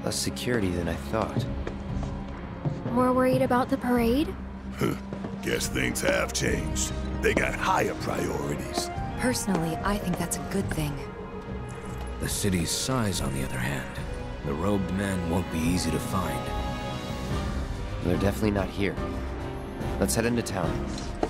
less security than I thought. More worried about the parade? Guess things have changed. They got higher priorities. Personally, I think that's a good thing. The city's size, on the other hand. The robed men won't be easy to find. They're definitely not here. Let's head into town.